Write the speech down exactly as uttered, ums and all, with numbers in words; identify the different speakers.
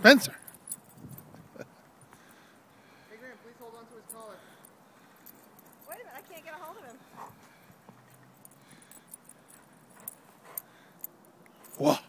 Speaker 1: Spencer.
Speaker 2: Hey, Graham, please hold on to his collar.
Speaker 3: Wait a minute, I can't get a hold of him.
Speaker 1: Whoa.